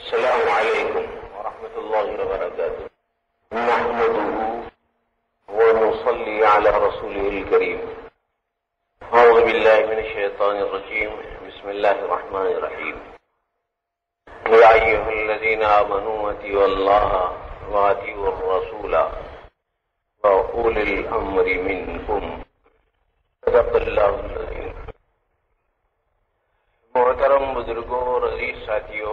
السلام علیکم ورحمۃ اللہ وبرکاتہ نحمده ونصلي على رسوله الكريم اعوذ بالله من الشيطان الرجيم بسم الله الرحمن الرحيم يا أيها الذين آمنوا أطيعوا الله وأطيعوا الرسول وأولي الأمر منكم صدق الله العظيم. محترم بزرگوں اور عزیز ساتھیوں،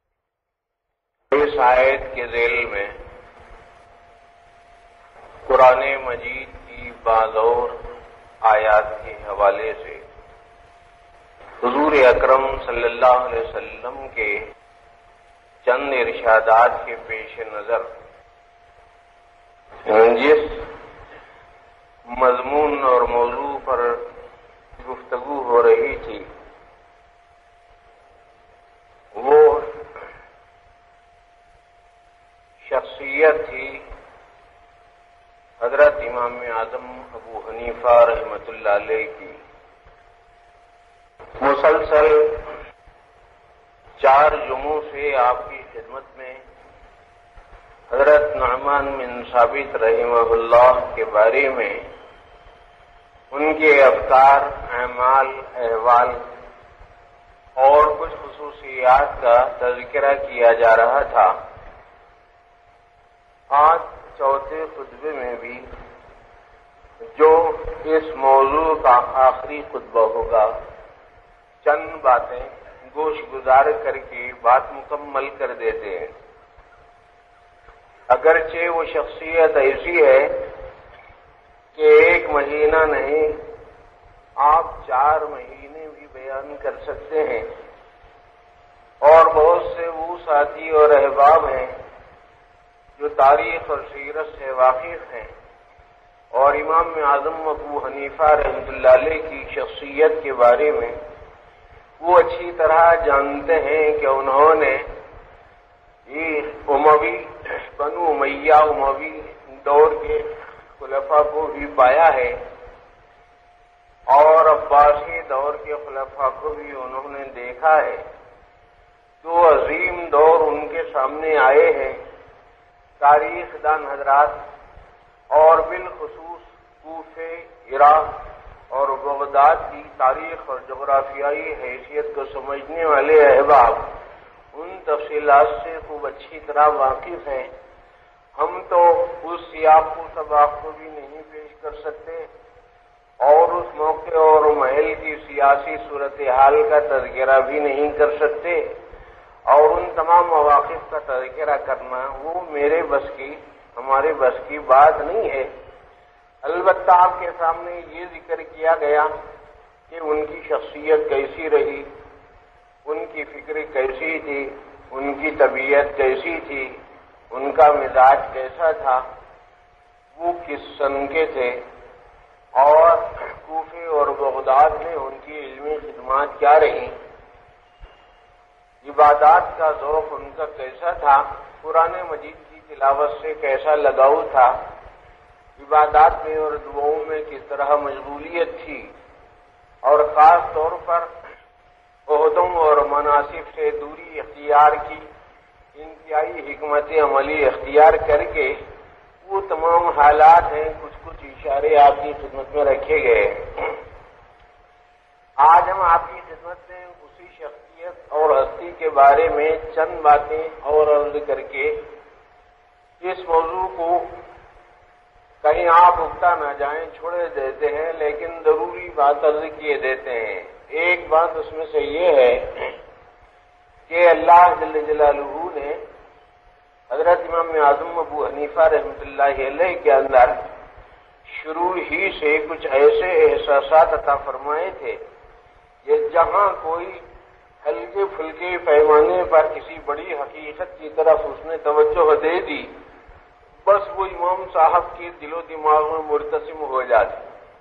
اس آیت کے ذیل میں قرآن مجید کی بعض اور آیات کے حوالے سے حضور اکرم صلی اللہ علیہ وسلم کے چند ارشادات کے پیش نظر جس مضمون اور موضوع پر گفتگو ہو رہی تھی وہ شخصیت تھی حضرت امام اعظم ابو حنیفہ رحمۃ اللہ علیہ کی. مسلسل 4 جمعوں سے آپ کی خدمت میں حضرت نعمان بن ثابت رحمہ اللہ کے بارے میں ان کے افکار، اعمال، احوال اور کچھ خصوصیات کا تذکرہ کیا جا رہا تھا. آج چوتھے خطبے میں بھی جو اس موضوع کا آخری خطبہ ہوگا، چند باتیں گوش گزار کر کے بات مکمل کر دیتے ہیں. اگرچہ وہ شخصیت ایسی ہے کہ 1 مہینہ نہیں، آپ 4 مہینے بھی بیان کر سکتے ہیں، اور بہت سے وہ ساتھی اور احباب ہیں جو تاریخ اور سیرت سے واقف ہیں اور امام اعظم ابو حنیفہ رحمۃ اللہ علیہ کی شخصیت کے بارے میں وہ اچھی طرح جانتے ہیں کہ انہوں نے یہ بنو امیہ اموی دور کے خلفاء کو بھی پایا ہے اور عباسی دور کے خلفاء کو بھی انہوں نے دیکھا ہے. 2 عظیم دور ان کے سامنے آئے ہیں. تاریخ دان حضرات اور بالخصوص کوفے، عراق اور بغداد کی تاریخ اور جغرافیائی حیثیت کو سمجھنے والے احباب ان تفصیلات سے خوب اچھی طرح واقف ہیں. ہم تو اس سیاق و سباق کو بھی نہیں پیش کر سکتے اور اس موقع اور محل کی سیاسی صورتحال کا تذکرہ بھی نہیں کر سکتے، اور ان تمام مواقف کا تذکرہ کرنا وہ ہمارے بس کی بات نہیں ہے. البتہ آپ کے سامنے یہ ذکر کیا گیا کہ ان کی شخصیت کیسی رہی، ان کی فکر کیسی تھی، ان کی طبیعت کیسی تھی، ان کا مزاج کیسا تھا، وہ کس سن کے تھے، اور کوفے اور بغداد میں ان کی علمی خدمات کیا رہی، عبادات کا ذوق ان کا کیسا تھا، قرآن مجید کی تلاوت سے کیسا لگاؤ تھا، عبادات میں اور دعاؤں میں کس طرح مشغولیت تھی، اور خاص طور پر عہدوں اور مناصب سے دوری اختیار کی انتہائی حکمت عملی اختیار کر کے وہ تمام حالات ہیں. کچھ اشارے آپ کی خدمت میں رکھے گئے. آج ہم آپ کی خدمت میں اسی شخصیت اور ہستی کے بارے میں چند باتیں اور عرض کر کے اس موضوع کو کہیں آپ اگتا نہ جائیں چھوڑے دیتے ہیں، لیکن ضروری بات عرض کیے دیتے ہیں. ایک بات اس میں سے یہ ہے کہ اللہ جل جلالہ نے حضرت امام اعظم ابو حنیفہ رحمۃ اللہ علیہ کے اندر شروع ہی سے کچھ ایسے احساسات عطا فرمائے تھے کہ جہاں کوئی ہلکے پھلکے پیمانے پر کسی بڑی حقیقت کی طرف اس نے توجہ دے دی، بس وہ امام صاحب کے دل و دماغ میں مرتسم ہو جاتی.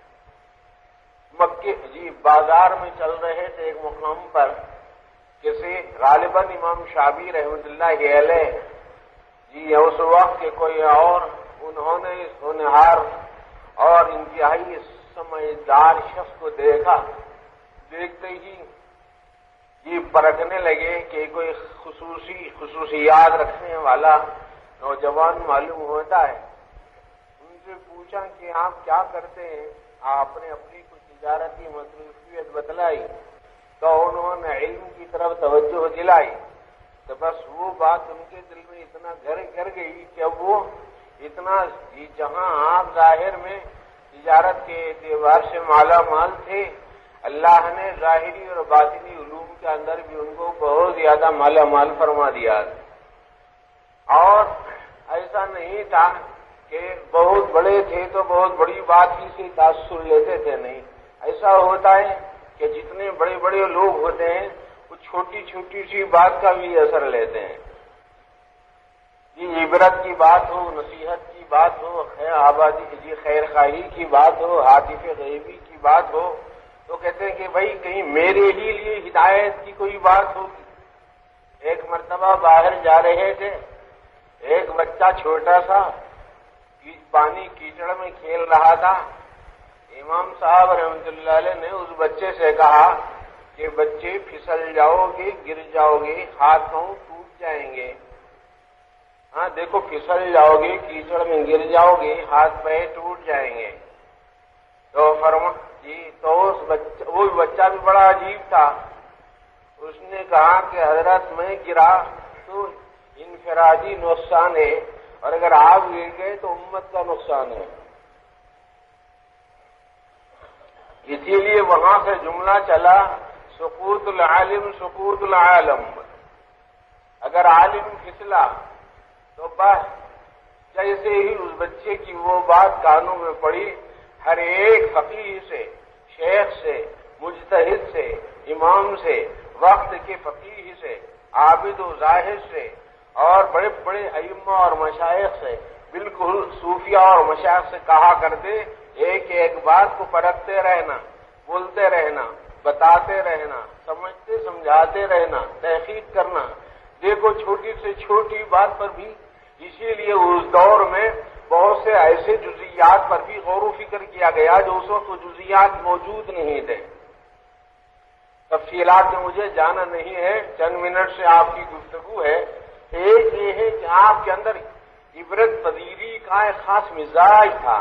مکے بازار میں چل رہے تھے ایک مقام پر، کسی غالباً امام شافعی رحمۃ اللہ علیہ اس وقت کے کوئی اور انہوں نے اس ہونہار اور انتہائی سمجھدار شخص کو دیکھا. دیکھتے ہی یہ پرکھنے لگے کہ کوئی خصوصیات رکھنے والا نوجوان معلوم ہوتا ہے. ان سے پوچھا کہ آپ کیا کرتے ہیں؟ آپ نے اپنی کچھ تجارتی مصروفیت بتلائی تو انہوں نے علم کی طرف توجہ دلائی. تو بس وہ بات ان کے دل میں اتنا گھر گئی کہ اب وہ اتنا جہاں آپ ظاہر میں تجارت کے اعتبار سے مالا مال تھے، اللہ نے ظاہری اور باطنی علوم کے اندر بھی ان کو بہت زیادہ مالا مال فرما دیا. اور ایسا نہیں تھا کہ بہت بڑے تھے تو بہت بڑی بات ہی سے تاثر لیتے تھے، نہیں. ایسا ہوتا ہے کہ جتنے بڑے بڑے لوگ ہوتے ہیں وہ چھوٹی چھوٹی سی بات کا بھی اثر لیتے ہیں. یہ عبرت کی بات ہو، نصیحت کی بات ہو، خیر خواہی کی بات ہو، عاطف غیبی کی بات ہو، تو کہتے ہیں کہ بھائی کہیں میرے ہی لیے ہدایت کی کوئی بات ہوگی. ایک مرتبہ باہر جا رہے تھے، ایک بچہ چھوٹا سا پانی کیچڑ میں کھیل رہا تھا. امام صاحب رحمۃ اللہ علیہ نے اس بچے سے کہا کہ بچے پھسل جاؤ گے، گر جاؤ گے، ہاتھ پاؤں ٹوٹ جائیں گے. ہاں دیکھو پھسل جاؤ گے، کیچڑ میں گر جاؤ گے، ہاتھ پیر ٹوٹ جائیں گے. تو وہ بچہ بھی بڑا عجیب تھا. اس نے کہا کہ حضرت میں گرا تو انفرادی نقصان ہے، اور اگر آپ گر گئے تو امت کا نقصان ہے. اسی لیے وہاں سے جملہ چلا سقوط العالم سقوط العالم. اگر عالم پھسلا تو بس جیسے ہی اس بچے کی وہ بات کانوں میں پڑی، ہر ایک فقیہ سے، شیخ سے، مجتہد سے، امام سے، وقت کے فقیہ سے، عابد و زاہد سے، اور بڑے بڑے ائمہ اور مشائخ سے، بالکل صوفیاء اور مشائخ سے کہا کرتے ایک ایک بات کو پرکھتے رہنا، بولتے رہنا، بتاتے رہنا، سمجھتے سمجھاتے رہنا، تحقیق کرنا. دیکھو چھوٹی سے چھوٹی بات پر بھی، اسی لیے اس دور میں بہت سے ایسے جزیات پر بھی غور و فکر کیا گیا جو اس وقت وہ جزیات موجود نہیں تھے. تفصیلات میں مجھے جانا نہیں ہے، چند منٹ سے آپ کی گفتگو ہے. ایک یہ ہے کہ آپ کے اندر عبرت پذیری کا ایک خاص مزاج تھا،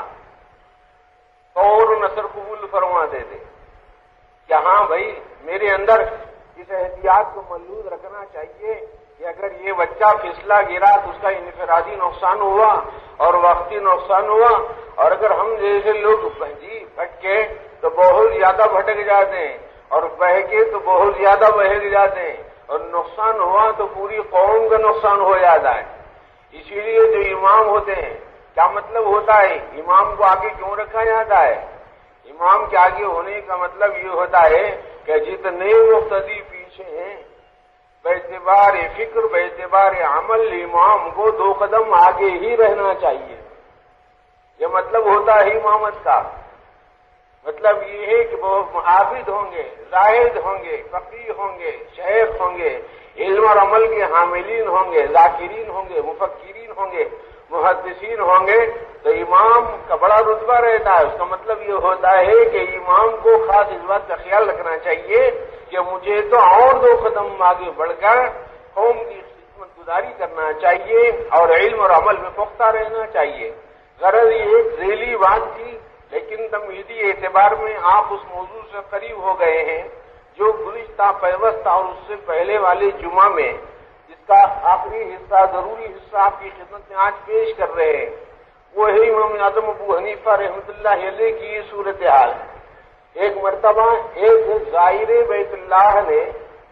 اور نثر قبول فرما دیتے کہ ہاں بھائی میرے اندر اس احتیاط کو ملحوظ رکھنا چاہیے کہ اگر یہ بچہ پھسلا گرا تو اس کا انفرادی نقصان ہوا اور وقتی نقصان ہوا، اور اگر ہم جیسے لوگ بھٹکے تو بہت زیادہ بھٹک جاتے ہیں، اور بہکے تو بہت زیادہ بہک جاتے ہیں، اور نقصان ہوا تو پوری قوم کا نقصان ہو جاتا ہے. اسی لیے جو امام ہوتے ہیں، کیا مطلب ہوتا ہے امام کو آگے کیوں رکھا جاتا ہے؟ امام کے آگے ہونے کا مطلب یہ ہوتا ہے کہ جتنے مقتدی پیچھے ہیں باعتبار فکر باعتبار عمل امام کو 2 قدم آگے ہی رہنا چاہیے. یہ مطلب ہوتا ہے امامت کا. مطلب یہ ہے کہ وہ عابد ہوں گے، زاہد ہوں گے، فقیہ ہوں گے، شیخ ہوں گے، علم اور عمل کے حاملین ہوں گے، ذاکرین ہوں گے، مفکرین ہوں گے، محدثین ہوں گے، تو امام کا بڑا رتبہ رہتا ہے. اس کا مطلب یہ ہوتا ہے کہ امام کو خاص اس بات کا خیال رکھنا چاہیے کہ مجھے تو اور 2 قدم آگے بڑھ کر قوم کی خدمت گزاری کرنا چاہیے اور علم اور عمل میں پختہ رہنا چاہیے. غرض یہ ایک ذیلی بات تھی، لیکن تمہیدی اعتبار میں آپ اس موضوع سے قریب ہو گئے ہیں جو گزشتہ پیوستہ اور اس سے پہلے والے جمعہ میں جس کا آخری حصہ، ضروری حصہ آپ کی خدمت میں آج پیش کر رہے ہیں، وہ ہے امام اعظم ابو حنیفہ رحمۃ اللہ علیہ کی یہ صورتحال. ایک مرتبہ ایک زائر بیت اللہ نے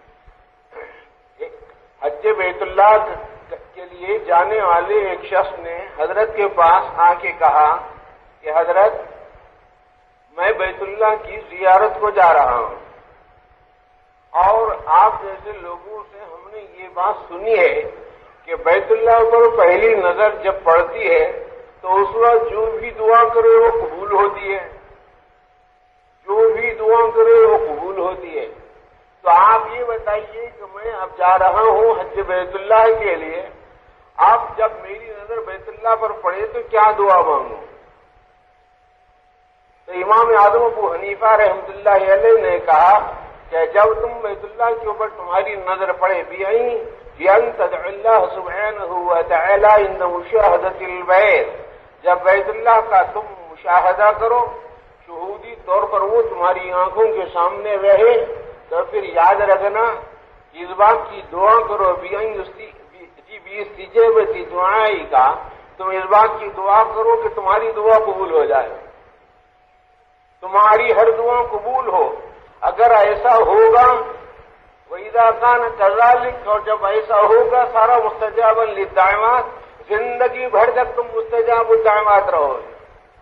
حج بیت اللہ کے لیے جانے والے ایک شخص نے حضرت کے پاس آ کے کہا کہ حضرت میں بیت اللہ کی زیارت کو جا رہا ہوں، اور آپ جیسے لوگوں سے ہم نے یہ بات سنی ہے کہ بیت اللہ پر پہلی نظر جب پڑتی ہے تو اس وقت جو بھی دعا کرے وہ قبول ہوتی ہے، جو بھی دعا کرے وہ قبول ہوتی ہے. تو آپ یہ بتائیے کہ میں اب جا رہا ہوں حج بیت اللہ کے لیے، آپ جب میری نظر بیت اللہ پر پڑے تو کیا دعا مانگوں؟ تو امام اعظم ابو حنیفہ رحمۃ اللہ علیہ نے کہا کہ جب تم بیت اللہ کے اوپر تمہاری نظر پڑے بِأَن تَدْعُ اللَّهَ سُبْحَانَهُ وَتَعَالَىٰ عِندَ مُشَاهَدَةِ الْبَيْتِ، جب بیت اللہ کا تم مشاہدہ کرو، شہودی طور پر وہ تمہاری آنکھوں کے سامنے رہے، تو پھر یاد رکھنا اس بات کی دعا کرو بِاسْتِجَابَةِ دُعَائِكَ، تم اس بات کی دعا کرو کہ تمہاری دعا قبول ہو جائے، تمہاری ہر دعا قبول ہو۔ اگر ایسا ہوگا وَإِذَا كَانَ كَذَلِكَ، اور جب ایسا ہوگا سارا مستجابًا للدعوات، زندگی بھر تک تم مستجاب الدعوات رہو گے۔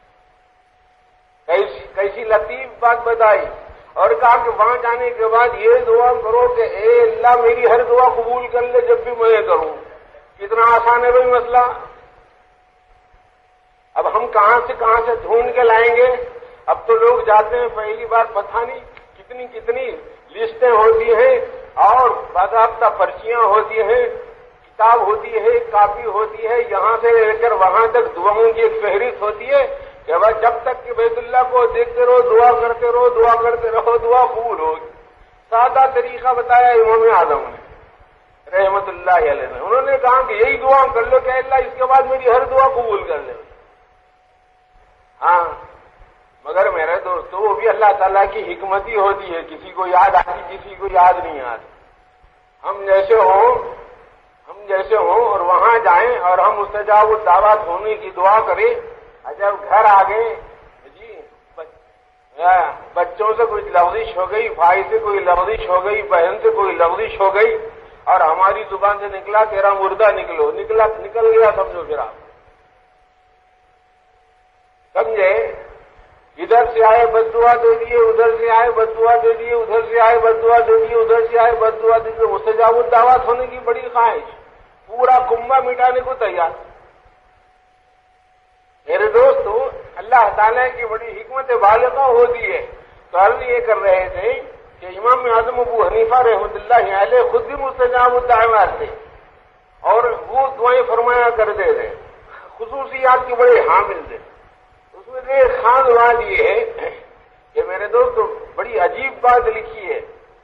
کیسی لطیف بات بتائی، اور کہا کہ وہاں جانے کے بعد یہ دعا کرو کہ اے اللہ میری ہر دعا قبول کر لے جب بھی میں کروں۔ کتنا آسان ہے بھائی مسئلہ۔ اب ہم کہاں سے ڈھونڈ کے لائیں گے؟ اب تو لوگ جاتے ہیں پہلی بار پتہ نہیں کتنی لسٹیں ہوتی ہیں اور باضابطہ پرچیاں ہوتی ہیں، کتاب ہوتی ہے، کاپی ہوتی ہے، یہاں سے لے کر وہاں تک دعاؤں کی ایک فہرست ہوتی ہے کہ بس جب تک کہ بیت اللہ کو دیکھتے رہو، دعا کرتے رہو، دعا قبول ہوگی۔ سادہ طریقہ بتایا امام اعظم نے رحمت اللہ علیہ نے، انہوں نے کہا کہ یہی دعا کر لو کہ اللہ اس کے بعد میری ہر دعا قبول کر لے۔ ہاں مگر میرے دوستو وہ بھی اللہ تعالیٰ کی حکمت ہی ہوتی ہے، کسی کو یاد آتی کسی کو یاد نہیں آتی۔ ہم جیسے ہوں اور وہاں جائیں اور ہم مستجاب الدعوات ہونے کی دعا کریں، جب گھر آ گئے جی بچوں سے کوئی لغزش ہو گئی، بھائی سے کوئی لغزش ہو گئی، بہن سے کوئی لغزش ہو گئی، اور ہماری زبان سے نکلا تیرا مردہ نکل گیا، سمجھو پھر آپ سمجھے، ادھر سے آئے بد دعا دے دیے، ادھر سے آئے بد دعا دے دیے، ادھر سے آئے بد دعا دے دیے، ادھر سے آئے بد دعا دے دیے، مستجاب الدعوات ہونے کی بڑی خواہش، پورا کنبہ مٹانے کو تیار۔ میرے دوستو اللہ تعالیٰ کی بڑی حکمت بالغہ ہوتی ہے۔ تو عرض یہ کر رہے تھے کہ امام اعظم ابو حنیفہ رحمۃ اللہ علیہ خود بھی مستجاب الدعوات تھے اور وہ دعائیں فرمایا کرتے تھے، خصوصیات کے بڑے حامل تھے۔ اس میں سے ایک خاص بات یہ ہے کہ میرے دوستو بڑی عجیب بات لکھی ہے۔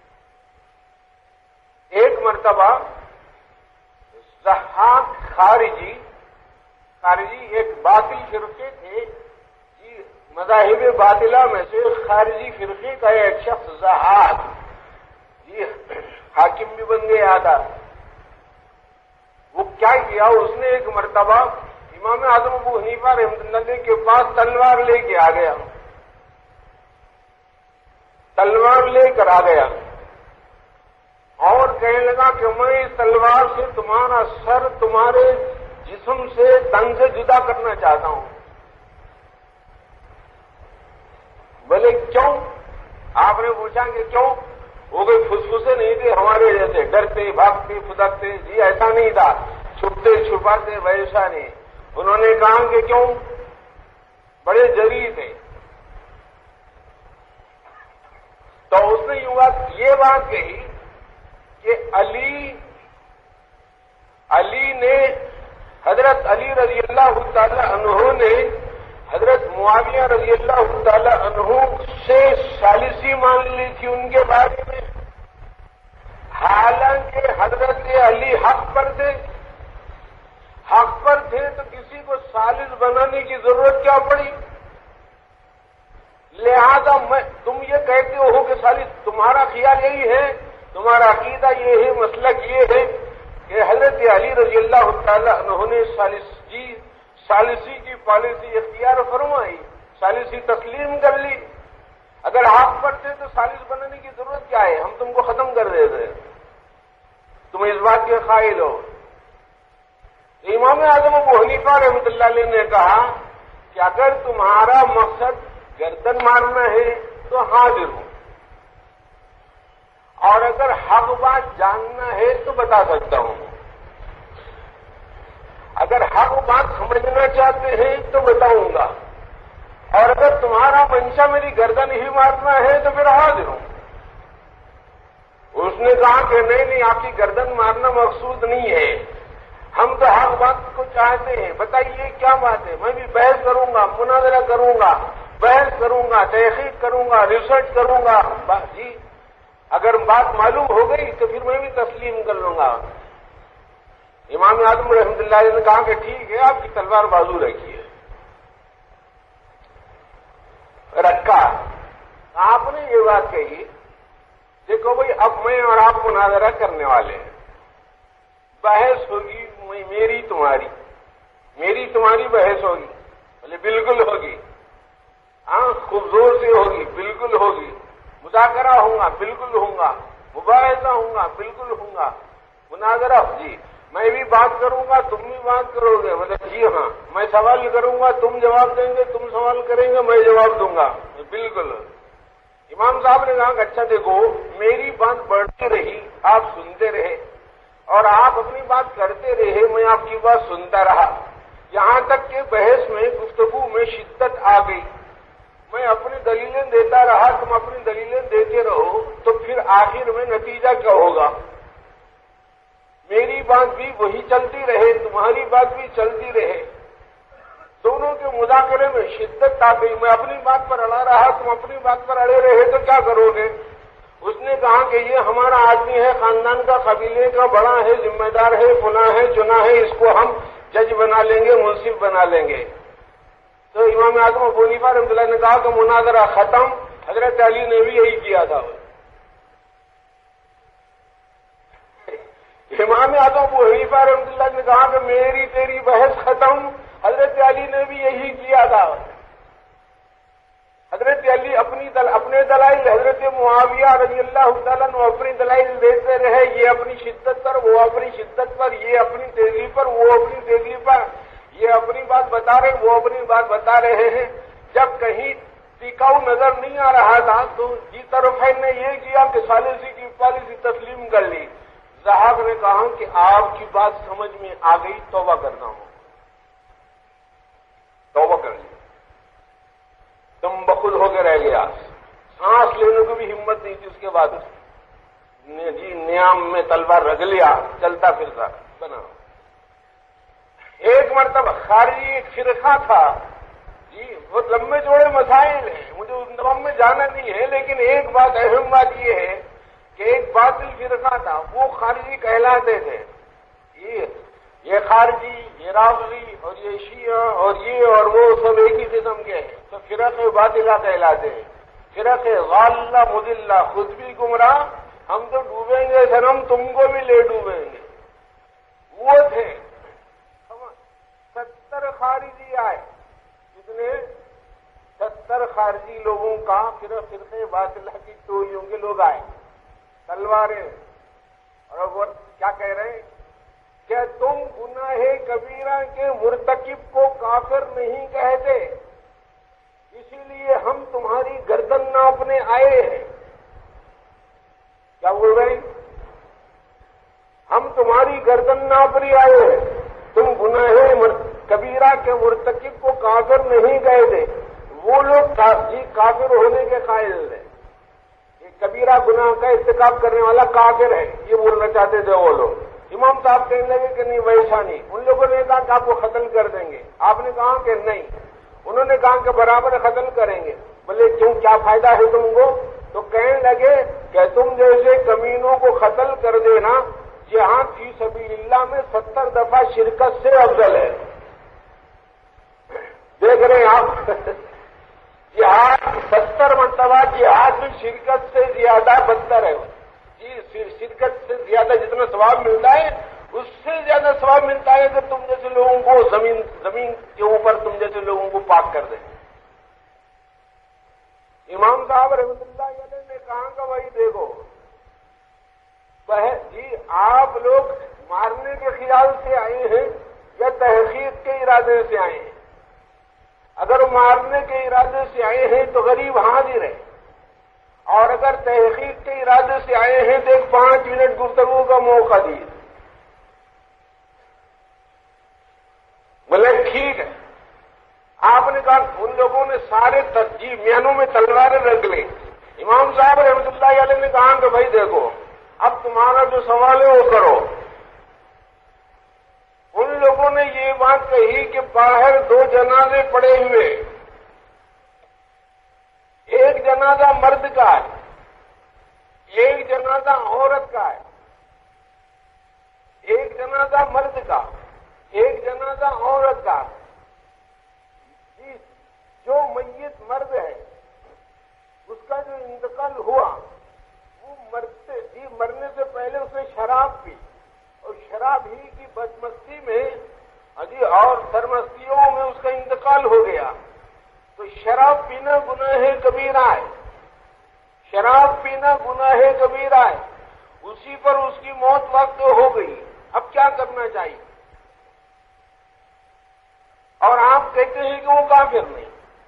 ایک مرتبہ ضحاک خارجی ایک باطل فرقے تھے جی، مذاہب باطلہ میں سے خارجی فرقے کا ایک شخص ضحاک جی حاکم بھی بن گیا تھا۔ وہ کیا کیا، اس نے ایک مرتبہ امام اعظم ابو حنیفہ رحمۃ اللہ علیہ کے پاس تلوار لے کے آ گیا، تلوار لے کر آ گیا اور کہنے لگا کہ میں اس تلوار سے تمہارا سر تمہارے جسم سے تن سے جدا کرنا چاہتا ہوں۔ بولے کیوں؟ آپ نے پوچھا کہ کیوں؟ وہ کوئی فسفسے نہیں تھے ہمارے جیسے ڈرتے بھاگتے پھدکتے، جی ایسا نہیں تھا، چھپتے چھپاتے ویسا نہیں۔ انہوں نے کہا کہ کیوں؟ بڑے جری تھے۔ تو اس نے یہ بات کہی کہ علی نے حضرت علی رضی اللہ تعالی عنہ نے حضرت معاویہ رضی اللہ تعالی عنہ سے ثالثی مان لی تھی ان کے بارے میں، حالانکہ حضرت علی حق پر تھے تو کسی کو ثالث بنانے کی ضرورت کیا پڑی؟ لہذا تم یہ کہتے ہو کہ ثالث، تمہارا خیال یہی ہے، تمہارا عقیدہ یہ ہے، مسلک یہ ہے کہ حضرت علی رضی اللہ تعالی عنہ نے ثالثی کی پالیسی اختیار فرمائی، ثالثی تسلیم کر لی۔ اگر حق پر تھے تو ثالث بنانے کی ضرورت کیا ہے؟ ہم تم کو ختم کر دیتے، تم اس بات کے قائل ہو۔ امام اعظم ابو حنیفہ رحمۃ اللہ علیہ نے کہا کہ اگر تمہارا مقصد گردن مارنا ہے تو حاضر ہوں، اور اگر حق بات جاننا ہے تو بتا سکتا ہوں، اگر حق بات سمجھنا چاہتے ہیں تو بتاؤں گا، اور اگر تمہارا منشا میری گردن ہی مارنا ہے تو پھر حاضر ہوں۔ اس نے کہا کہ نہیں، آپ کی گردن مارنا مقصود نہیں ہے، ہم تو حق بات کو چاہتے ہیں، بتائیے کیا بات ہے؟ میں بھی بحث کروں گا، مناظرہ کروں گا، بحث کروں گا، تحقیق کروں گا، ریسرچ کروں گا۔ جی اگر بات معلوم ہو گئی تو پھر میں بھی تسلیم کر لوں گا۔ امام اعظم رحمۃ اللہ علیہ نے کہا کہ ٹھیک ہے، آپ کی تلوار بازو رکھیے۔ رکھا۔ آپ نے یہ بات کہی، دیکھو بھائی اب میں اور آپ مناظرہ کرنے والے ہیں، بحث ہوگی میری تمہاری بحث ہوگی، بولے بالکل ہوگی، ہاں خوب زور سے ہوگی، بالکل ہوگی، مذاکرہ ہوں گا، بالکل ہوں گا، مباحثہ ہوں گا، بالکل ہوں گا، مناظرہ جی میں بھی بات کروں گا، تم بھی بات کرو گے، مطلب جی ہاں میں سوال کروں گا، تم جواب دیں گے، تم سوال کریں گے، میں جواب دوں گا، بالکل۔ امام صاحب نے کہا کہ اچھا دیکھو میری بات بڑھتی رہی، آپ سنتے رہے اور آپ اپنی بات کرتے رہے، میں آپ کی بات سنتا رہا، یہاں تک کہ بحث میں گفتگو میں شدت آ گئی، میں اپنی دلیلیں دیتا رہا، تم اپنی دلیلیں دیتے رہو، تو پھر آخر میں نتیجہ کیا ہوگا؟ میری بات بھی وہی چلتی رہے، تمہاری بات بھی چلتی رہے، دونوں کے مذاکرے میں شدت آ گئی، میں اپنی بات پر اڑا رہا، تم اپنی بات پر اڑے رہے، تو کیا کرو گے؟ اس نے کہا کہ یہ ہمارا آدمی ہے، خاندان کا، قبیلے کا بڑا ہے، ذمہ دار ہے، فلاں ہے، چنا ہے، اس کو ہم جج بنا لیں گے، منصف بنا لیں گے۔ تو امام اعظم ابو حنیفہ رحمۃ اللہ نے کہا کہ مناظرہ ختم، حضرت علی نے بھی یہی کیا تھا۔ امام اعظم ابو حنیفہ رحمۃ اللہ نے کہا کہ میری تیری بحث ختم، حضرت علی نے بھی یہی کیا تھا۔ حضرت علی اپنے دلائل، حضرت معاویہ رضی اللہ تعالیٰ عنہ اپنی دلائل دیتے رہے، یہ اپنی شدت پر، وہ اپنی شدت پر، یہ اپنی تیزی پر، وہ اپنی تیزی پر، یہ اپنی بات بتا رہے، وہ اپنی بات بتا رہے ہیں۔ جب کہیں ٹکاؤ نظر نہیں آ رہا تھا تو جی طرفین نے یہ کیا کہ ثالثی کی پالیسی تسلیم کر لی۔ صاحب نے کہا کہ آپ کی بات سمجھ میں آ گئی، توبہ کرنا ہو، توبہ کر لی، تم بخود ہو کے رہ گیا، سانس لینے کو بھی ہمت نہیں تھی اس کے بعد جی نیام میں تلوار رگھ لیا، چلتا پھرتا بنا۔ ایک مرتبہ خارجی ایک فرقہ تھا جی، وہ لمبے چوڑے مسائل ہیں، مجھے ان تمام میں جانا نہیں ہے، لیکن ایک بات اہم بات یہ ہے کہ ایک باطل فرقہ تھا، وہ خارجی کہلاتے تھے، یہ خارجی، یہ رافضی اور یہ شیعہ اور یہ اور وہ سب ایک ہی قسم کے ہیں، تو فرق باطلہ کہلاتے ہیں، فرق غالہ مضلہ، خود بھی گمراہ، ہم تو ڈوبیں گے صنم تم کو بھی لے ڈوبیں گے، وہ تھے۔ 70 خارجی آئے، کتنے؟ 70 خارجی لوگوں کا فرقے باطلہ کی ٹولیوں کے لوگ آئے، تلواریں، اور وہ کیا کہہ رہے ہیں کہ تم گناہ کبیرہ کے مرتکب کو کافر نہیں کہتے، اسی لیے ہم تمہاری گردن ناپنے آئے ہیں۔ کیا بول رہے ہیں؟ ہم تمہاری گردن ناپنے آئے ہیں، تم گناہ کبیرہ کے مرتکب کو کافر نہیں کہتے۔ وہ لوگ کافر ہونے کے قائل ہیں، کبیرہ گناہ کا ارتکاب کرنے والا کافر ہے، یہ بولنا چاہتے تھے وہ لوگ۔ امام صاحب کہنے لگے کہ نہیں ویسا نہیں، ان لوگوں نے کہا کہ آپ کو قتل کر دیں گے، آپ نے کہا کہ نہیں، انہوں نے کہا کہ برابر قتل کریں گے، بولے کیوں، کیا فائدہ ہے تم کو؟ تو کہنے لگے کہ تم جیسے کمینوں کو قتل کر دینا جہاد فی سبیل اللہ میں 70 دفعہ شرکت سے افضل ہے۔ دیکھ رہے ہیں آپ، جہاد 70 مرتبہ جہاد میں شرکت سے زیادہ بدتر ہے جی، شرکت سے زیادہ جتنا ثواب ملتا ہے اس سے زیادہ ثواب ملتا ہے کہ تم جیسے لوگوں کو زمین کے اوپر تم جیسے لوگوں کو پاک کر دیں۔ امام صاحب رحمۃ اللہ علیہ نے کہا کہ بھائی دیکھو جی، آپ لوگ مارنے کے خیال سے آئے ہیں یا تحقیق کے ارادے سے آئے ہیں؟ اگر مارنے کے ارادے سے آئے ہیں تو غریب حاضر ہے، اور اگر تحقیق کے ارادے سے آئے ہیں تو ایک 5 منٹ گفتگو کا موقع دیے۔ بولے ٹھیک ہے۔ آپ نے کہا، ان لوگوں نے سارے ترجیح میانوں میں تلواریں رکھ لی۔ امام صاحب رحمۃ اللہ علیہ نے کہا کہ بھائی دیکھو اب تمہارا جو سوال ہے وہ کرو۔ ان لوگوں نے یہ بات کہی کہ باہر 2 جنازے پڑے ہوئے، ایک جنازہ مرد کا ہے، ایک ایک جنازہ عورت کا ہے، ایک جنازہ مرد کا، ایک جنازہ عورت کا۔ جو میت مرد ہے اس کا جو انتقال ہوا وہ مرنے سے پہلے اس نے شراب پی، اور شراب ہی کی بدمستی میں اور سرمستیوں میں اس کا انتقال ہو گیا۔ تو شراب پینا گناہ کبیرہ ہے، شراب پینا گناہ کبیرہ ہے، اسی پر اس کی موت وقت ہو گئی۔ اب کیا کرنا چاہیے؟ اور آپ کہتے ہیں کہ وہ کافر نہیں۔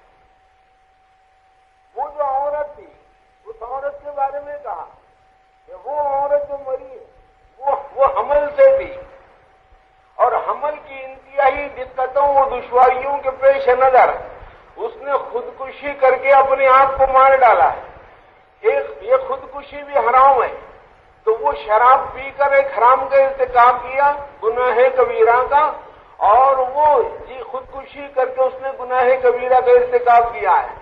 وہ جو عورت تھی اس عورت کے بارے میں کہا کہ وہ عورت جو مری ہے وہ حمل سے تھی، اور حمل کی انتہائی دقتوں اور دشواریوں کے پیش نظر اس نے خودکشی کر کے اپنے آپ کو مار ڈالا ہے۔ یہ خودکشی بھی حرام ہے، تو وہ شراب پی کر ایک حرام کا ارتکاب کیا، گناہ کبیرہ کا، اور وہ خودکشی کر کے اس نے گناہ کبیرہ کا ارتکاب کیا ہے۔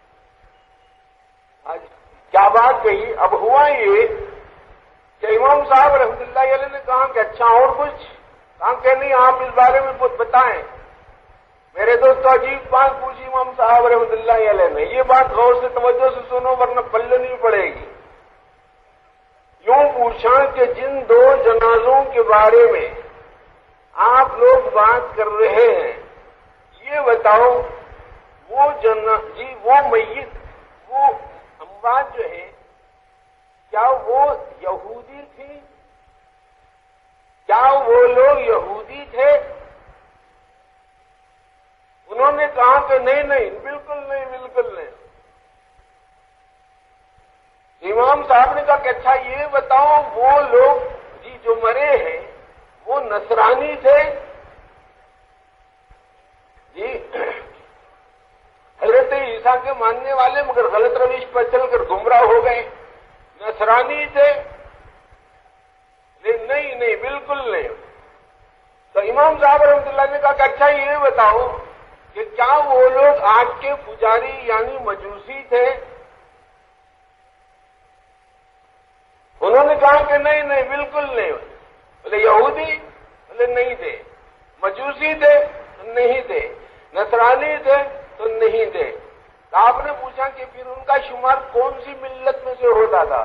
کیا بات کہی؟ اب ہوا یہ کہ امام صاحب رحمۃ اللہ علیہ نے کہا کہ اچھا اور کچھ؟ کہا کہ نہیں، آپ اس بارے میں کچھ بتائیں۔ میرے دوست عجیب بات پوچھی امام صاحب رحمۃ اللہ علیہ نے، یہ بات غور سے توجہ سے سنو ورنہ پلے نہیں پڑے گی۔ یوں پوچھا کہ جن دو جنازوں کے بارے میں آپ لوگ بات کر رہے ہیں، یہ بتاؤ وہ میت، وہ اموات جو ہے، کیا وہ یہودی تھی؟ کیا وہ لوگ یہودی تھے؟ انہوں نے کہا کہ نہیں نہیں، بالکل نہیں، بالکل نہیں۔ امام صاحب نے کہا کہ اچھا یہ بتاؤ وہ لوگ جو مرے ہیں وہ نصرانی تھے؟ جی حضرت عیسیٰ کے ماننے والے، مگر غلط روش پر چل کر گمراہ ہو گئے، نصرانی تھے؟ نہیں نہیں، بالکل نہیں۔ تو امام صاحب رحمۃ اللہ نے کہا کہ اچھا یہ بتاؤ کہ کیا وہ لوگ آج کے پجاری یعنی مجوسی تھے؟ انہوں نے کہا کہ نہیں نہیں، بالکل نہیں۔ بولے یہودی؟ بولے نہیں تھے۔ مجوسی تھے؟ نہیں تھے۔ نصرانی تھے؟ تو نہیں تھے۔ تو آپ نے پوچھا کہ پھر ان کا شمار کون سی ملت میں سے ہوتا تھا؟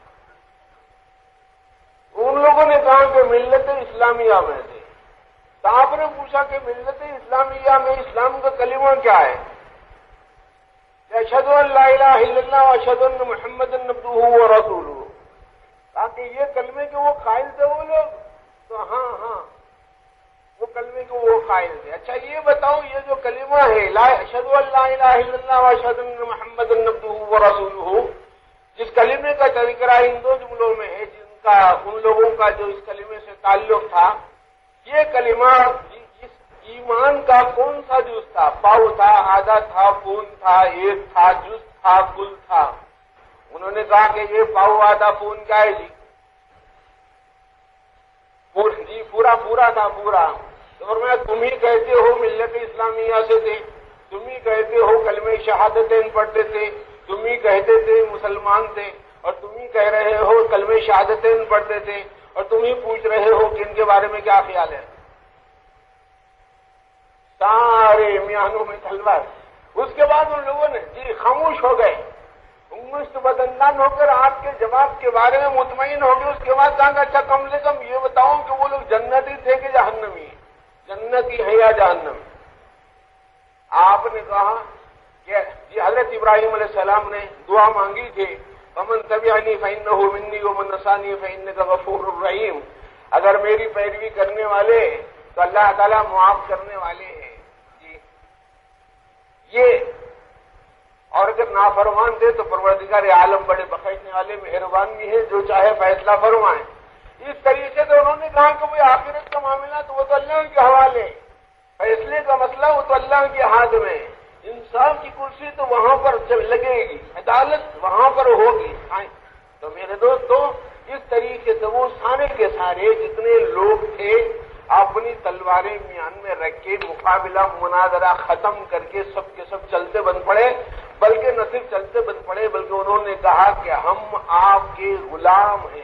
ان لوگوں نے کہا کہ ملت اسلامیہ میں سے۔ تو آپ نے پوچھا کہ ملت اسلامیہ میں اسلام کا کلمہ کیا ہے؟ اشہد ان لا الہ الا اللہ و اشہد ان محمد عبدہ و رسولہ۔ کہا کہ یہ کلمے کے وہ قائل تھے وہ لوگ؟ تو ہاں وہ کلمے کے وہ قائل تھے۔ اچھا یہ بتاؤ یہ جو کلمہ ہے اشہد ان لا الہ الا اللہ و اشہد ان محمد عبدہ و رسولہ، جس کلمے کا تذکرہ ان دو جملوں میں ہے، جن کا ان لوگوں کا جو اس کلمے سے تعلق تھا، یہ کلمہ اس ایمان کا کون سا جز تھا؟ پاؤ تھا، آدھا تھا، پون تھا، ایک تھا، جز تھا، کل تھا؟ انہوں نے کہا کہ یہ پاؤ آدھا پون کیا ہے جی؟ پورا تھا، پورا۔ تو فرمایا تم ہی کہتے ہو ملت اسلامیہ سے تھے، تم ہی کہتے ہو کلمہ شہادتین پڑھتے تھے، تم ہی کہتے تھے مسلمان تھے، اور تم ہی کہہ رہے ہو کلمہ شہادتین پڑھتے تھے، اور تم ہی پوچھ رہے ہو کہ ان کے بارے میں کیا خیال ہے؟ سارے میانوں میں تلوار۔ اس کے بعد ان لوگوں نے خاموش ہو گئے، مست بدندان ہو کر آپ کے جواب کے بارے میں مطمئن ہو گئے۔ اس کے بعد کہا کہ اچھا کم سے کم یہ بتاؤ کہ وہ لوگ جنتی تھے کہ جہنمی؟ جنتی ہے یا جہنمی؟ آپ نے کہا کہ حضرت ابراہیم علیہ السلام نے دعا مانگی تھی، فمن تبعنی فإنہ منی ومن عصانی فإنک غفور رحیم، اگر میری پیروی کرنے والے تو اللہ تعالیٰ معاف کرنے والے ہیں۔ جی یہ، اور اگر نافرمان تھے تو پروردگار عالم بڑے بخشنے والے مہربان بھی ہیں، جو چاہے فیصلہ فرمائیں۔ اس طریقے سے انہوں نے کہا کہ وہ آخرت کا معاملہ تو وہ تو اللہ کے حوالے، فیصلے کا مسئلہ وہ تو اللہ کے ہاتھ میں، انصاف کی کرسی تو وہاں پر لگے گی، عدالت وہاں پر ہوگی۔ تو میرے دوستو اس طریقے سے وہ سارے کے سارے جتنے لوگ تھے اپنی تلواریں میان میں رکھ کے مقابلہ مناظرہ ختم کر کے سب کے سب چلتے بن پڑے۔ بلکہ نہ صرف چلتے بن پڑے بلکہ انہوں نے کہا کہ ہم آپ کے غلام ہیں۔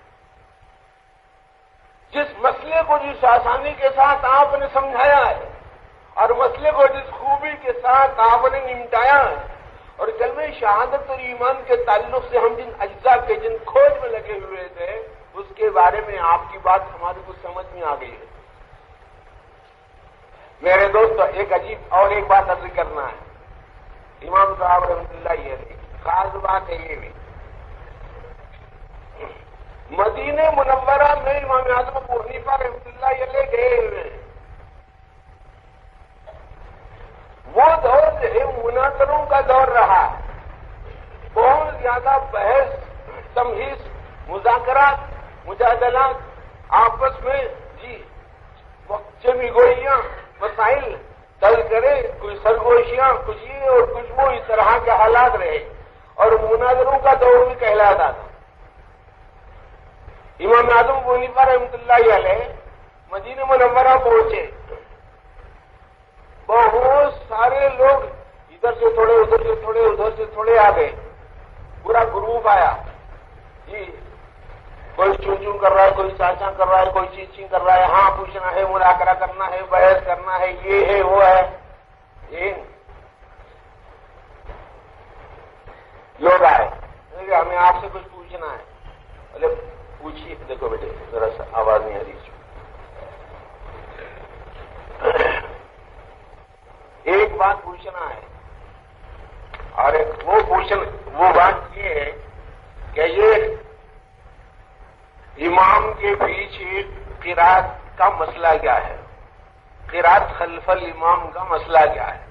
جس مسئلے کو جس آسانی کے ساتھ آپ نے سمجھایا ہے اور مسئلے کو جس خوبی کے ساتھ آپ نے نمٹایا ہے، اور کلمہ شہادت اور ایمان کے تعلق سے ہم جن اجزاء کے جن کھوج میں لگے ہوئے تھے اس کے بارے میں آپ کی بات ہماری کو سمجھ میں آ گئی ہے۔ میرے دوست ایک عجیب اور ایک بات عرض کرنا ہے، امام صاحب رحمۃ اللہ علیہ خاص بات ہے یہ بھی، مدینہ منورہ میں امام اعظم ابو حنیفہ رحمۃ اللہ علیہ گئے ہوئے ہیں۔ وہ دور جو ہے مناظروں کا دور رہا ہے، بہت زیادہ بحث تمہیز مذاکرات مجادلات آپس میں چمی گوئیاں مسائل طل کرے، کچھ سرگوشیاں کچھ یہ اور کچھ وہ، اس طرح کے حالات رہے اور مناظروں کا دور بھی کہلاتا تھا۔ امام اعظم ابو حنیفہ رحمۃ اللہ علیہ مدینہ منورہ پہنچے، بہت سارے لوگ ادھر سے تھوڑے ادھر سے تھوڑے ادھر سے تھوڑے آ گئے، پورا گروپ آیا جی، کوئی چون چون کر رہا ہے، کوئی چاچا کر رہا ہے، کوئی چیچی کر رہا ہے، ہاں پوچھنا ہے، مذاکرہ کرنا ہے، بحث کرنا ہے، یہ ہے وہ ہے، یہ لوگ آئے ہمیں آپ سے کچھ پوچھنا ہے۔ بولے پوچھیے، دیکھو بیٹے ذرا سا آواز نہیں آ رہی، ایک بات پوچھنا ہے، اور وہ بات یہ ہے کہ یہ امام کے پیچھے قرات کا مسئلہ کیا ہے، قرات خلف الامام کا مسئلہ کیا ہے؟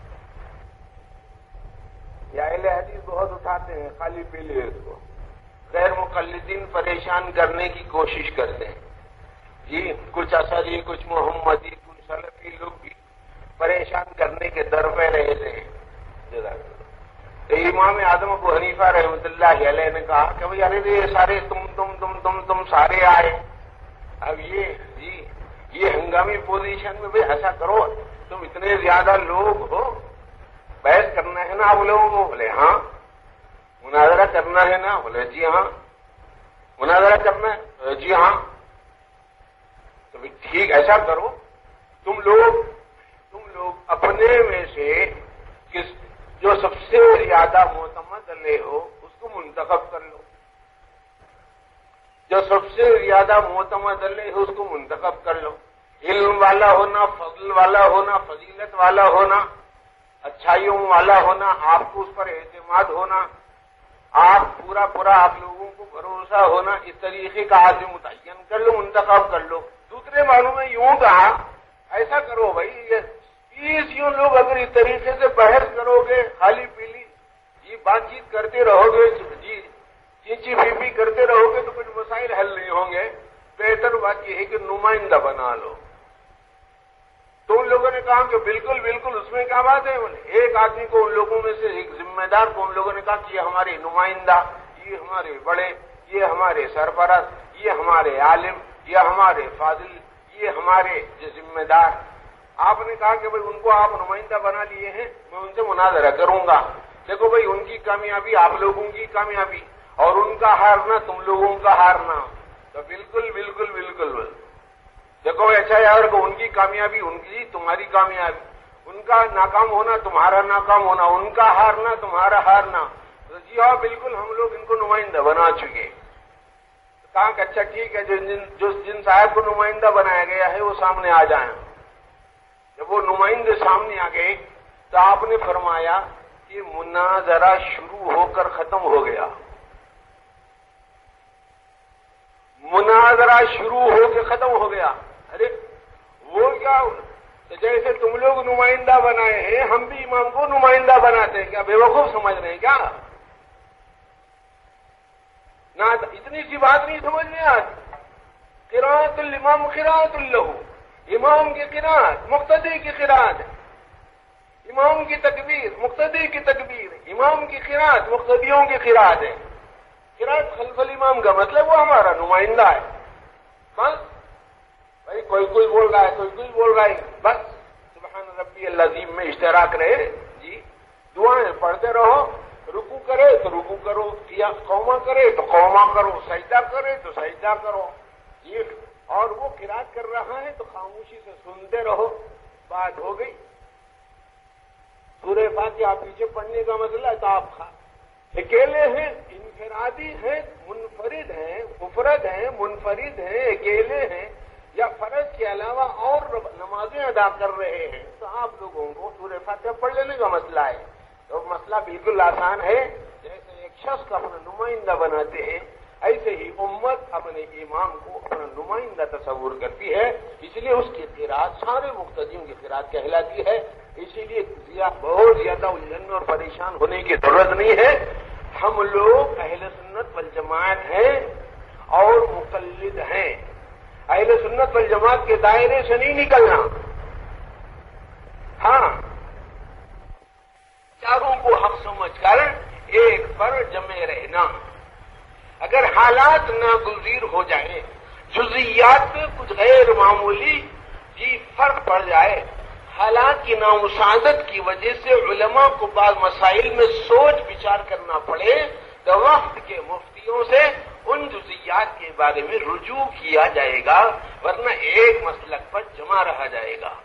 یا اہل حدیث بہت اٹھاتے ہیں خالی پیلے اس کو، غیر مقلدین پریشان کرنے کی کوشش کرتے ہیں جی، کچھ اثری کچھ محمدی کچھ سلفی لوگ بھی پریشان کرنے کے در پہ رہتے ہیں۔ تو امام اعظم ابو حنیفہ رحمۃ اللہ علیہ نے کہا کہ بھئی ارے یہ سارے تم سارے آئے، اب یہ ہنگامی پوزیشن میں بھئی ایسا کرو، تم اتنے زیادہ لوگ ہو، بحث کرنا ہے نا آپ لوگوں کو؟ بولے ہاں۔ مناظرہ کرنا ہے نا؟ بولے جی ہاں۔ مناظرہ کرنا ہے؟ جی ہاں۔ تو ٹھیک ایسا کرو، تم لوگ اپنے میں سے جو سب سے زیادہ معتمد علیہ ہو اس کو منتخب کر لو، جو سب سے زیادہ معتمد علیہ ہو اس کو منتخب کر لو، علم والا ہونا، فضل والا ہونا، فضیلت والا ہونا، اچھائیوں والا ہونا، آپ کو اس پر اعتماد ہونا، آپ پورا آپ لوگوں کو بھروسہ ہونا، اس طریقے کا آدمی متعین کر لو، منتخب کر لو۔ دوسرے معنوں میں یوں کہا ایسا کرو بھائی، یہ 30 لوگ اگر اس طریقے سے بحث کرو گے، خالی پیلی یہ بات چیت کرتے رہو گے، جی چینچی پھیپی کرتے رہو گے تو کچھ مسائل حل نہیں ہوں گے، بہتر بات یہ ہے کہ نمائندہ بنا لو۔ تو ان لوگوں نے کہا کہ بالکل بالکل، اس میں کیا بات ہے؟ بولے ایک آدمی کو ان لوگوں میں سے ایک ذمہ دار کو ان لوگوں نے کہا کہ یہ ہمارے نمائندہ، یہ ہمارے بڑے، یہ ہمارے سرپرست، یہ ہمارے عالم، یہ ہمارے فاضل، یہ ہمارے ذمہ دار۔ آپ نے کہا کہ بھئی ان کو آپ نمائندہ بنا لیے ہیں، میں ان سے مناظرہ کروں گا۔ دیکھو بھئی ان کی کامیابی آپ لوگوں کی کامیابی، اور ان کا ہارنا تم لوگوں کا ہارنا۔ تو بالکل بالکل بالکل دیکھو اچھا یار کو، ان کی کامیابی ان کی تمہاری کامیابی، ان کا ناکام ہونا تمہارا ناکام ہونا، ان کا ہارنا تمہارا ہارنا۔ تو جی ہاں بالکل، ہم لوگ ان کو نمائندہ بنا چکے۔ کہا کہ اچھا ٹھیک ہے، جن صاحب کو نمائندہ بنایا گیا ہے وہ سامنے آ جائیں۔ جب وہ نمائندے سامنے آ گئے تو آپ نے فرمایا کہ مناظرہ شروع ہو کر ختم ہو گیا، مناظرہ شروع ہو کے ختم ہو گیا۔ ارے وہ کیا، جیسے تم لوگ نمائندہ بنائے ہیں ہم بھی امام کو نمائندہ بناتے ہیں، کیا بے وقوف سمجھ رہے ہیں کیا؟ نہ اتنی سی بات نہیں سمجھ میں آتی۔ قراءۃ الامام قراءۃ لہ، امام کی قراءت مقتدی کی قراءت، امام کی تکبیر مقتدی کی تکبیر، امام کی قراءت مقتدیوں کی قراءت ہے۔ قراءت خلف الامام کا مطلب وہ ہمارا نمائندہ ہے۔ بس بھائی کوئی بول رہا ہے، کوئی بول رہا ہے، بس سبحان ربی العظیم میں اشتراک رہے جی، दुआएं पढ़ते रहो, रुकू करे तो रुकू करो, या कौमा करे तो कौमा करो, सजदा करे तो सजदा करो। ये और वो किरात कर रहा है तो खामोशी से सुनते रहो, बात हो गई। सूरह फातिहा पीछे पढ़ने का मसला है तो आप अकेले हैं, इनफरादी हैं, मुनफरिद हैं, मुफरद हैं, मुनफरिद हैं, अकेले हैं, या फर्ज के अलावा और नमाजें अदा कर रहे हैं, तो आप लोगों को सूरह फातिहा पढ़ लेने का मसला है। तो मसला बिल्कुल आसान है। जैसे एक शख्स का अपना नुमाइंदा बनाते हैं, ऐसे ही उम्मत अपने इमाम को अपना नुमाइंदा तस्वुर करती है, इसलिए उसकी क़िरात सारे मुक्तदीयों की क़िरात कहलाती है। इसीलिए बहुत ज्यादा उलझन और परेशान होने की जरूरत नहीं है। हम लोग अहले सुन्नत वल जमात हैं और मुक़ल्लिद हैं। अहले सुन्नत वल जमात के दायरे से नहीं निकलना। हाँ, चारों को हक समझकर एक पर जमे रहना। अगर हालात नागुज़ीर हो जाए, जुज़ियात में कुछ गैर मामूली जी फर्क पड़ जाए, हालात की नामुसादत की वजह से उलमा को बाद मसाइल में सोच विचार करना पड़े, तो वक्त के मुफ्तियों से उन जुज़ियात के बारे में रुजू किया जाएगा, वरना एक मसलक पर जमा रहा जाएगा।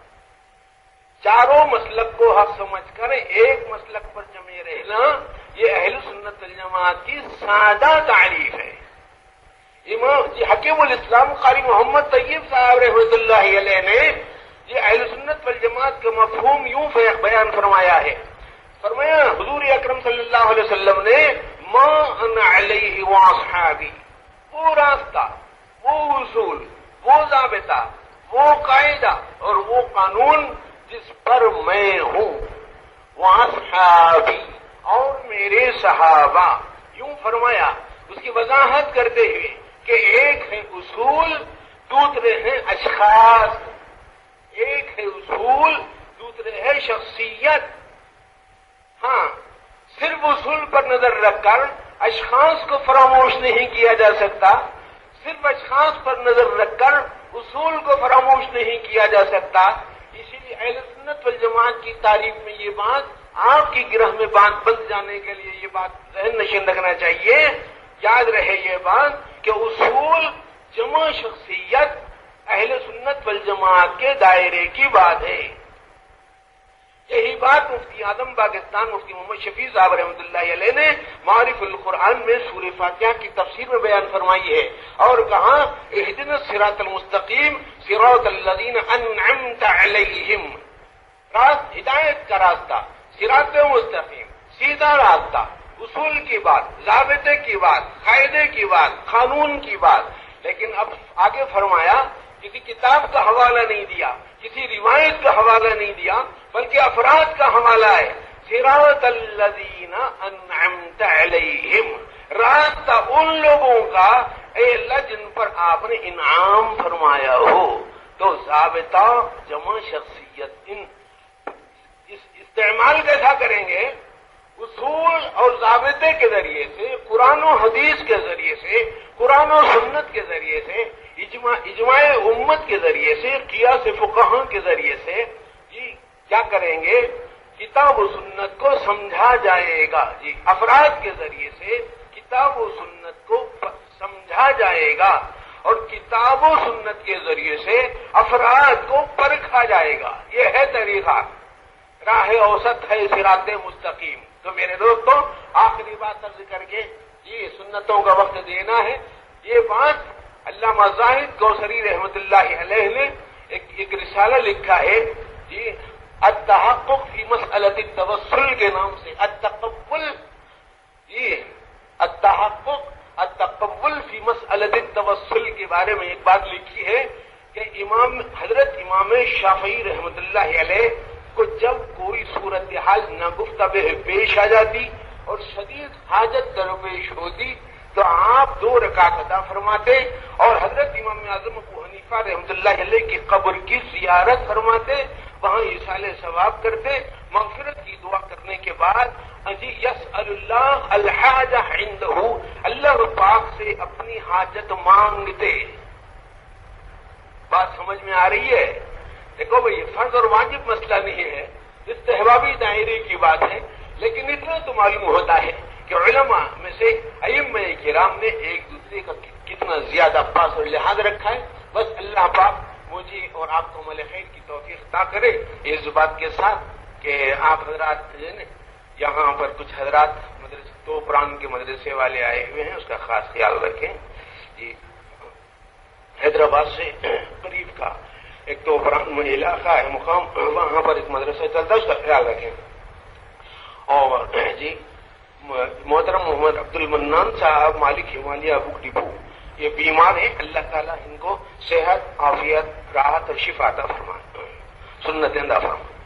चारों मसलक को हक समझकर एक मसलक पर जमे रहना, ये अहले सुन्नत वल जमात की सादा तारीफ है। इमाम जी हकीमुल इस्लाम कारी मोहम्मद तैयब साहब रहमतुल्लाहि अलैह ने ये अहले सुन्नत वल जमात का मफहूम यूं बयान फरमाया है। फरमाया हुजूर अकरम सल्लल्लाहु अलैहि वसल्लम ने मा अना अलैहि व अस्हाबी, वो रास्ता, वो उसूल, वो ज़ाबिता, वो कायदा और वो कानून जिस पर मैं हूं, वो अस्हाबी और मेरे सहाबा। यूं फरमाया उसकी वजाहत करते हुए कि एक है उसूल, दूसरे हैं अशखास। एक है उसूल, दूसरे है शख्सियत। हाँ, सिर्फ उसूल पर नजर रखकर अशखास को फरामोश नहीं किया जा सकता, सिर्फ अशखास पर नजर रखकर उसूल को फरामोश नहीं किया जा सकता। इसीलिए अहले सुन्नत वल जमात की तारीफ में ये बात आपकी गिरह में बात बंद जाने के लिए ये बात ज़हन नशीन रखना चाहिए। याद रहे ये बात कि उसूल जमा शख्सियत अहले सुन्नत वल जमात के दायरे की बात है। यही बात मुफ्ती आजम पाकिस्तान मुफ्ती मोहम्मद शफी साहब रहमतुल्लाहि अलैह ने मारिफुल कुरान में सूरह फातिहा की तफसीर में बयान फरमाई है और कहा इहदिनस सिरातल मुस्तकीम सिरातल लज़ीना अनअमता अलैहिम, रास्त हिदायत का रास्ता, सिरातल मुस्तकीम सीधा रास्ता, उसूल की बात, ज़ाबिते की बात, कायदे की बात, कानून की बात। लेकिन अब आगे फरमाया किसी किताब का हवाला नहीं दिया, किसी रिवायत का हवाला नहीं दिया, बल्कि अफराद का हवाला है। सिरातल लज़ीना अनअमता अलैहिम, रास्ता उन लोगों का ए अल्लाह जिन पर आपने इनाम फरमाया हो। तो ज़ाबिता जमा शख्सियत, इन इस्तेमाल कैसा करेंगे? उसूल और ज़ाबिते के जरिए से, कुरान और हदीस के जरिए से, कुरान और सुन्नत के जरिए से, इजमाए उम्मत के जरिए से, कियास फुक़हा के जरिए से जी क्या करेंगे? किताब और सुन्नत को समझा जाएगा। जी अफराद के जरिए से किताब और सुन्नत को समझा जाएगा और किताब और सुन्नत के जरिए से अफराद को परखा जाएगा। ये है तरीका, राह औसत है सिराते मुस्तकीम। तो मेरे दोस्तों, आखिरी बात अर्ज करके ये सुन्नतों का वक्त देना है। ये बात अल्लामा ज़ाहिद कौसरी रहमतुल्लाहि अलैह ने एक रिसाला लिखा है जी, अत-तहक़्क़ुक़ फी मसअलति तवस्सुल के नाम से, अत-तक़व्वुल, ये अत-तहक़्क़ुक़ अत-तक़व्वुल फी मसअलति तवस्सुल के बारे में एक बात लिखी है कि इमाम हजरत इमाम शाफ़ी रहमतुल्लाहि अलैह को जब कोई सूरत हाल नागुफ्ता पेश आ जाती और शदीद हाजत दरपेश होती तो आप 2 रकात अदा फरमाते और हजरत इमाम आज़म अबू हनीफा रहमतुल्लाहि अलैह की कब्र की ज़ियारत फरमाते, वहां इसाले सवाब करते, मग़फ़िरत की दुआ करने के बाद अजी यसअलुल्लाह अल हाजा इंदहु, अल्लाह पाक से अपनी हाजत मांगते। बात समझ में आ रही है? देखो भाई, फर्ज और वाजिब मसला नहीं है, इस्तेहबाबी दायरे की बात है। لیکن اتنا تو معلوم ہوتا ہے کہ علماء میں سے ائمہ کرام نے ایک دوسرے کا کتنا زیادہ پاس اور لحاظ رکھا ہے. بس اللہ پاک مجھے اور آپ کو عمل خیر کی توفیق عطا کرے اس بات کے ساتھ کہ آپ حضرات یہاں پر کچھ حضرات مدرسے تو پران کے مدرسے والے آئے ہوئے ہیں، اس کا خاص خیال رکھیں. جی حیدرآباد سے قریب کا ایک تو پران میں علاقہ ہے مقام، وہاں پر ایک مدرسہ چلتا ہے، اس کا خیال رکھیں. اور جی محترم محمد عبد المنان صاحب مالک ہمالیہ بک ڈپو یہ بیمار ہیں، اللہ تعالیٰ ان کو صحت عافیت راحت اور شفا عطا فرمائے، سنت عطا فرمائے.